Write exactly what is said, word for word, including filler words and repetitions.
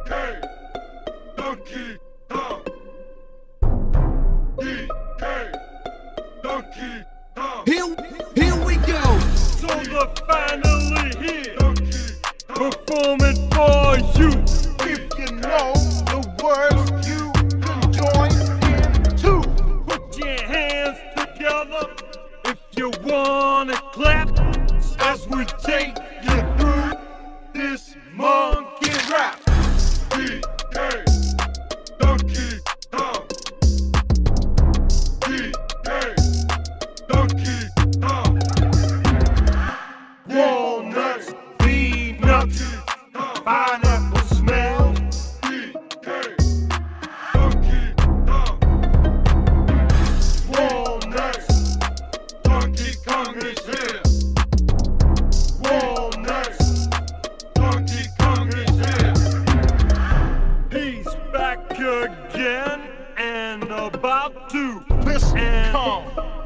K, Donkey Kong. D K, Donkey Kong. Here, here we go. So they're finally here, Donkey Kong. performing for you. If you know the words, you can join in too. Put your hands together if you wanna clap as we take you through this monkey rap. D K, Donkey Kong. D K, Donkey Kong. Walnuts, peanuts, Kong. pineapple smell. D K, Donkey Kong. Walnuts, Donkey Kong is here. walnuts, Donkey Kong is here. he's back again and about to Listen, and come.